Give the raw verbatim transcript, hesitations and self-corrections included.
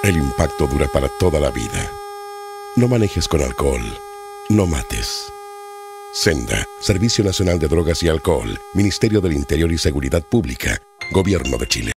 El impacto dura para toda la vida. No manejes con alcohol. No mates. Senda, Servicio Nacional de Drogas y Alcohol, Ministerio del Interior y Seguridad Pública, Gobierno de Chile.